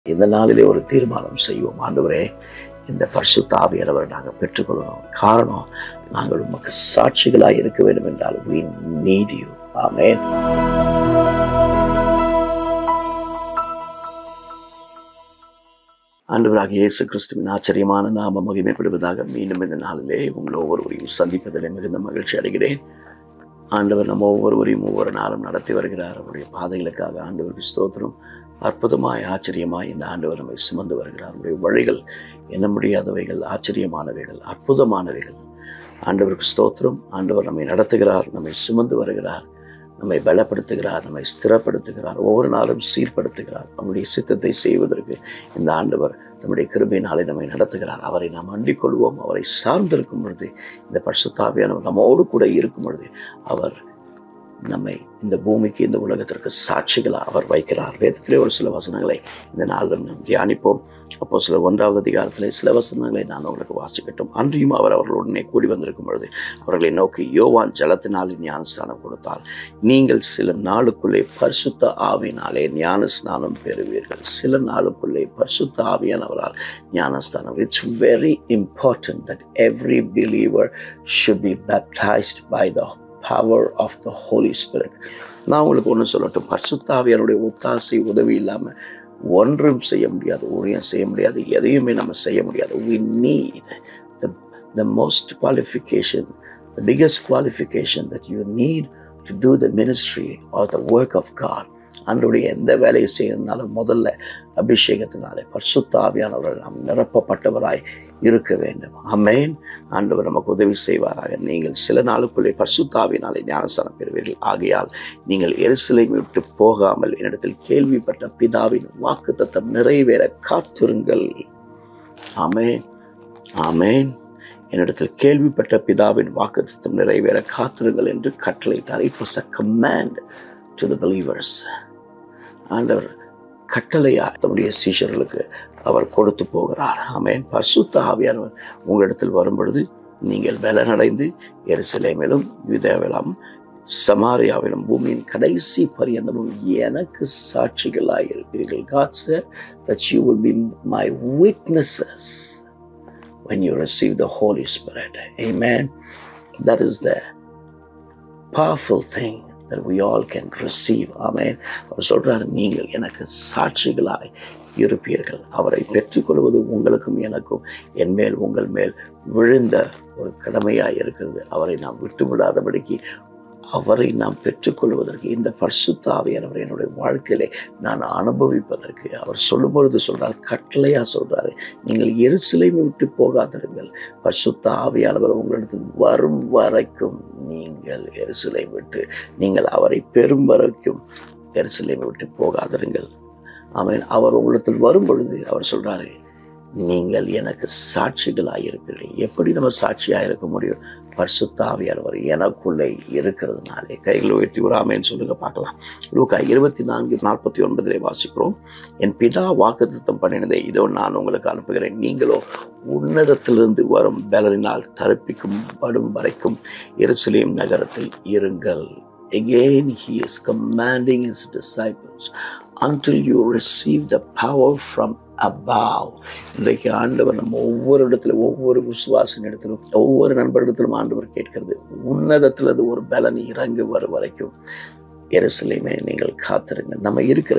இந்த நாளிலே ஒரு தீர்மானம் செய்வோம். ஆண்டவரே, இந்த பரிசுத்த ஆவியானவரை நாங்கள் பெற்றுக்கொள்ளணும். காரணம், நாங்கள் உமக்கு சாட்சிகளாய் இருக்க வேண்டும் என்றால் we need you. ஆமென். ஆண்டவராகிய இயேசு கிறிஸ்துவின் ஆச்சரியமான நாமம் மகிமைப்படுவதாக. மீண்டும் இந்த நாளிலே உங்கள் ஒவ்வொருவரையும் சந்திப்பதிலே மிகுந்த மகிழ்ச்சி அடைகிறேன். ஆண்டவர் நம்ம ஒவ்வொருவரையும் ஒவ்வொரு நாளும் நடத்தி வருகிறார். அவருடைய பாதைகளுக்காக ஆண்டவருக்கு ஸ்தோத்திரம். அற்புதமாய் ஆச்சரியமாய் இந்த ஆண்டவர் நம்மை சுமந்து வருகிறார். அவருடைய வழிகள் எண்ண முடியாதவைகள், ஆச்சரியமானவைகள், அற்புதமானவைகள். ஆண்டவருக்கு ஸ்தோத்திரம். ஆண்டவர் நம்மை நடத்துகிறார், நம்மை சுமந்து வருகிறார், நம்மை பலப்படுத்துகிறார், நம்மை ஸ்திரப்படுத்துகிறார், ஒவ்வொரு நாளும் சீர்படுத்துகிறார். நம்முடைய சித்தத்தை செய்வதற்கு இந்த ஆண்டவர் நம்முடைய கிருபையினாலே நம்மை நடத்துகிறார். அவரை நாம் அண்டிக் கொள்வோம். அவரை சார்ந்திருக்கும் பொழுது, இந்த பரிசுத்த ஆவியானவர் நம்மோடு கூட இருக்கும் பொழுது, அவர் நம்மை இந்த பூமிக்கு, இந்த உலகத்திற்கு சாட்சிகளாக அவர் வைக்கிறார். வேதத்திலே ஒரு சில வசனங்களை இந்த நாளில் நாம் தியானிப்போம். அப்போஸ்தலர் 1வது அதிகாரத்திலே சில வசனங்களை நான் உங்களுக்கு வாசிக்கட்டும். அன்றியும் அவர் அவர்களுடனே கூடி வந்திருக்கும் பொழுது அவர்களை நோக்கி, யோவான் ஜலத்தினாலே ஞானஸ்நானம் கொடுத்தால், நீங்கள் சில நாளுக்குள்ளே பரிசுத்த ஆவியினாலே ஞானஸ்நானம் பெறுவீர்கள். சில நாளுக்குள்ளே பரிசுத்த ஆவியானவரால் ஞானஸ்நானம். It's very important that every believer should be baptized by the power of the Holy Spirit. நான் உங்களுக்கு ஒன்று சொல்லட்டும். பரிசுத்த ஆவியானுடைய ஒத்தாசை, உதவி இல்லாமல் ஒன்றும் செய்ய முடியாது, ஊழியம் செய்ய முடியாது, எதையுமே நம்ம செய்ய முடியாது. We need the most qualification, the biggest qualification that you need to do the ministry or the work of God. அன்றைய எந்த வேலையை செய்யறதுனாலும் முதல்ல அபிஷேகத்தினாலே பரிசுத்த ஆவியானவர்கள் நாம் நிரப்பப்பட்டவராய் இருக்க வேண்டும். ஆமென். ஆண்டவர் நமக்கு உதவி செய்வாராக. நீங்கள் சில நாளுக்குள்ளே பரிசுத்த ஆவியினாலே ஞானஸ்நானம் பெறுவீர்கள். ஆகையால் நீங்கள் எருசலேமை விட்டு போகாமல் என்னிடத்தில் கேள்விப்பட்ட பிதாவின் வாக்குத்தத்தம் நிறைவேற காத்திருங்கள். ஆமென், ஆமென். என்னிடத்தில் கேள்விப்பட்ட பிதாவின் வாக்குத்தத்தம் நிறைவேற காத்திருங்கள் என்று கட்டளையிட்டார். It was a command to the believers. ஆண்டவர் கட்டளையா தம்முடைய சீஷர்களுக்கு அவர் கொடுத்து போகிறார். ஆமென். பரிசுத்த ஆவியானவர் உங்களிடத்தில் வரும் பொழுது நீங்கள் பலனடைந்து எருசலேமிலும் யூதேயாவிலும் சமாரியாவிலும் பூமியின் கடைசி பரியந்தமும் எனக்கு சாட்சிகளாய் இருப்பீர்கள். God said that you will be my witnesses when you receive the Holy Spirit. Amen. That is the powerful thing that we all can receive. Amen. அவர் சொல்றாரு, நீங்கள் எனக்கு சாட்சிகளாய் இருப்பீர்கள். அவரை பெற்றுக்கொள்வது உங்களுக்கும் எனக்கும் என் மேல் உங்கள் மேல் விழுந்த ஒரு கடமையாய் இருக்கிறது. அவரை நாம் விட்டுவிடாதபடிக்கு, அவரை நாம் பெற்றுக்கொள்வதற்கு, இந்த பரிசுத்த ஆவியானவரை என்னுடைய வாழ்க்கையிலே நான் அனுபவிப்பதற்கு அவர் சொல்லும் பொழுது சொல்றார், கட்டளையா சொல்றாரு, நீங்கள் எருசலேமை விட்டு போகாதிருங்கள். பரிசுத்த ஆவியானவர் உங்களிடத்தில் வரும் வரைக்கும் நீங்கள் எருசலேமை விட்டு, நீங்கள் அவரை பெறும் வரைக்கும் எருசலேமை விட்டு போகாதிருங்கள். ஆமென். அவர் உங்களிடத்தில் வரும் பொழுது அவர் சொல்றாரு, நீங்கள் எனக்கு சாட்சிகளாக இருப்பீர்கள். எப்படி நம்ம சாட்சியாக இருக்க முடியும்? பரிசுத்த ஆவியானவர் எனக்குள்ளே இருக்கிறதுனாலே. கைகளை உயர்த்தி ஒரு ஆமென் சொல்லுங்க பார்க்கலாம். லூக்கா 24:49 வாசிக்கிறோம். என் பிதா வாக்குத்தத்தம் பண்ணினதை இதோ நான் உங்களுக்கு அனுப்புகிறேன். நீங்களோ உன்னதத்திலிருந்து வரும் பலனினால் தரிப்பிக்கப்படும் வரைக்கும் எருசலேம் நகரத்தில் இருங்கள். Again he is commanding his disciples until you receive the power from above. இன்றைக்கு ஆண்டவர் நம்ம ஒவ்வொரு இடத்துல, ஒவ்வொரு விசுவாசின் இடத்திலும், ஒவ்வொரு நண்பரிடத்திலும் ஆண்டவர் கேட்கிறது, உன்னதத்திலிருந்து ஒரு பலன் இறங்கி வரும் வரைக்கும் எருசலேமே நீங்கள் காத்திருங்க. நம்ம இருக்கிற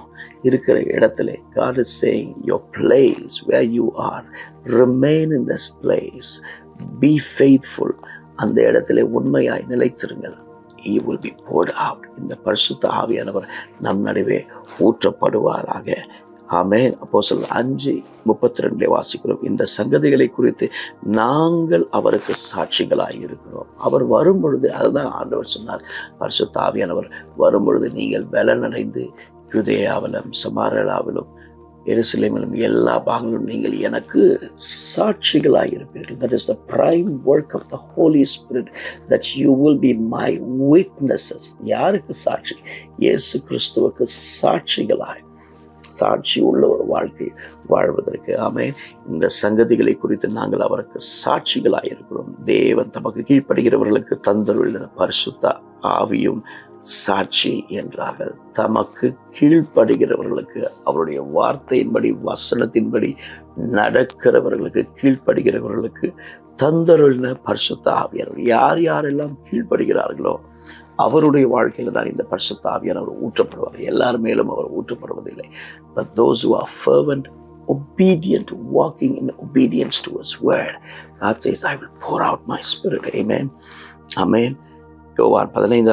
இடத்துல God is saying, your place where you are, remain in this place, be faithful. அந்த இடத்துல உண்மையாய் நிலைத்திருங்கள். He will be poured out. இந்த பரிசுத்த ஆவியானவர் நம் நடுவே ஊற்றப்படுவாராக. ஆமென். அப்போஸ்தலர் 5:32 வாசிக்கிறோம். இந்த சங்கதிகளை குறித்து நாங்கள் அவருக்கு சாட்சிகளாய் இருக்கிறோம். அவர் வரும் பொழுது, அதுதான் ஆண்டவர் சொன்னார், பரிசுத்த ஆவியானவர் வரும் பொழுது நீங்கள் பலனடைந்து யூதேயாவிலும் சமாரியாவிலும் எருசலேமிலும் எல்லா பாகங்களிலும் நீங்கள் எனக்கு சாட்சிகளாய் இருப்பீர்கள். That is the prime work of the Holy Spirit, that you will be my witnesses. யாருக்கு சாட்சி? இயேசு கிறிஸ்துவுக்கு சாட்சிகளாய். சாட்சி உள்ள ஒரு வாழ்க்கை வாழ்வதற்கு. ஆமென். இந்த சங்கதிகளை குறித்து நாங்கள் அவருக்கு சாட்சிகளாய் இருக்கிறோம். தேவன் தமக்கு கீழ்ப்படுகிறவர்களுக்கு தந்தருள்ள பரிசுத்த ஆவியும் சாட்சி என்றார்கள். தமக்கு கீழ்ப்படுகிறவர்களுக்கு, அவருடைய வார்த்தையின்படி வசனத்தின்படி நடக்கிறவர்களுக்கு, கீழ்ப்படுகிறவர்களுக்கு தந்தருளின பரிசுத்த ஆவியானவர். யார் யாரெல்லாம் கீழ்ப்படுகிறார்களோ அவருடைய வாழ்க்கையில தான் இந்த பரிசுத்த ஆவியானவர் ஊற்றப்படுவார். எல்லார் மேலும் அவர் ஊற்றப்படுவதில்லை. But those who are fervent, obedient, walking in obedience to His word, God says, I will pour out my spirit. Amen. Amen. யோவான்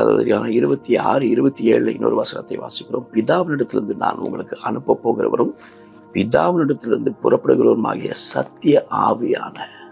15:26-27 இன்னொரு வசனத்தை வாசிக்கிறோம். பிதாவினிடத்திலிருந்து நான் உங்களுக்கு அனுப்ப போகிறவரும் பிதாவினிடத்திலிருந்து புறப்படுகிறவருமாகிய சத்திய ஆவியான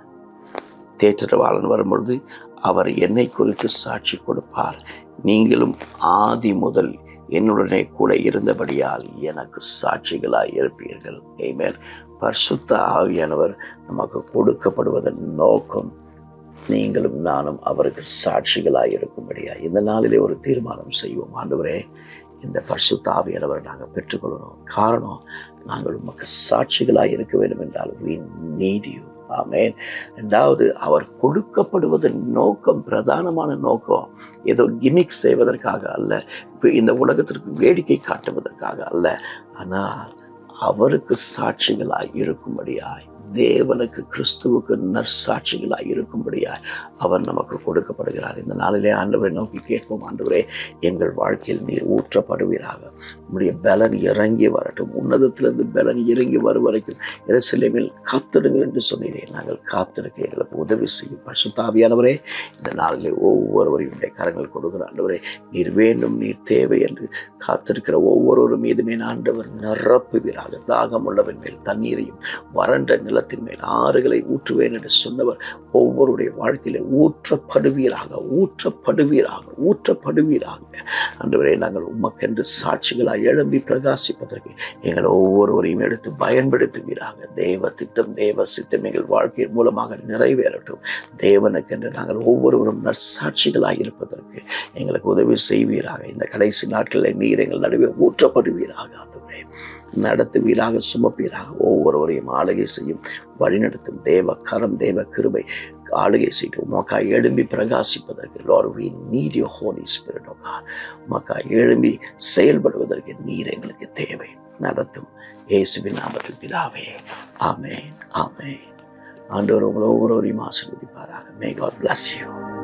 தேற்றரவாளன் வரும்பொழுது அவர் என்னை குறித்து சாட்சி கொடுப்பார். நீங்களும் ஆதி முதல் என்னுடனே கூட இருந்தபடியால் எனக்கு சாட்சிகளாய் இருப்பீர்கள். ஆமென். பரிசுத்த ஆவியானவர் நமக்கு கொடுக்கப்படுவதன் நோக்கம் நீங்களும் நானும் அவருக்கு சாட்சிகளாய் இருக்கும்படியா. இந்த நாளிலே ஒரு தீர்மானம் செய்வோம். ஆண்டவரே, இந்த பரிசுத்த ஆவியானவரை நாங்கள் பெற்றுக்கொள்ளணும். காரணம், நாங்கள் உமக்கு சாட்சிகளாய் இருக்க வேண்டும் என்றால் we need you. ஆமென். இரண்டாவது, அவர் கொடுக்கப்படுவதன் நோக்கம், பிரதானமான நோக்கம் ஏதோ கிமிக் செய்வதற்காக அல்ல, இந்த உலகத்திற்கு வேடிக்கை காட்டுவதற்காக அல்ல, ஆனால் அவருக்கு சாட்சிகளாய் இருக்கும்படியாய், தேவனுக்கு கிறிஸ்துவுக்கு நற்சாட்சிகளாய் இருக்கும்படியாய் அவர் நமக்கு கொடுக்கப்படுகிறார். இந்த நாளிலே ஆண்டவரை நோக்கி கேட்போம். ஆண்டவரே, எங்கள் வாழ்க்கையில் நீர் ஊற்றப்படுவீராக. உம்முடைய பலன் இறங்கி வரட்டும். உன்னதத்திலிருந்து பலன் இறங்கி வரும் வரைக்கும் எருசலேமில் காத்திடுங்கள் என்று சொன்னீரேன். நாங்கள் காத்திருக்க எங்களுக்கு உதவி செய்யும். பரிசுத்த ஆவியானவரே, இந்த நாளிலே ஒவ்வொருவரையும் உடைய கரங்கள் கொடுக்கிற ஆண்டவரே, நீர் வேண்டும், நீர் தேவை என்று காத்திருக்கிற ஒவ்வொருவரும் மீதுமே ஆண்டவர் நிரப்புவீராக. தாகம் உள்ளவன் மேல் தண்ணீரையும் வறண்ட நிலத்தின் மேல் ஆறுகளை ஊற்றுவேன் என்று சொன்னவர் ஒவ்வொருடைய வாழ்க்கையிலே ஊற்றப்படுவீராக, ஊற்றப்படுவீராக, ஊற்றப்படுவீராக. ஆண்டவரே, நாங்கள் உமக்கென்று சாட்சிகளாய் எழும்பி பிரகாசிப்பதற்கு எங்கள் ஒவ்வொருவரையும் எடுத்து பயன்படுத்துவீராக. தேவ திட்டம், தேவ சித்தம் எங்கள் வாழ்க்கையின் மூலமாக நிறைவேறட்டும். தேவனுக்கென்று நாங்கள் ஒவ்வொருவரும் நற்சாட்சிகளாய் இருப்பதற்கு எங்களுக்கு உதவி செய்வீராக. இந்த கடைசி நாட்களில் நீர் எங்கள் நடுவே ஊற்றப்படுவீராக. ஆண்டவரே, நடத்துவீராக, சுமப்பீராக. ஒவ்வொருவரையும் ஆளுகை செய்யும், வழிநடத்தும் தேவ கரம், தேவ கிருபை ஆளுகை செய்து உமக்காய் எழும்பி பிரகாசிப்பதற்கு Lord, we need your Holy Spirit, oh God. உமக்காய் எழும்பி செயல்படுவதற்கு நீர் எங்களுக்கு தேவை. நடத்தும் இயேசுவின் நாமத்தில் பிதாவே. ஆமென், ஆமென். ஆண்டவர் உங்களை ஒவ்வொருவரையும் ஆசீர்வதிப்பாராக. May God bless you.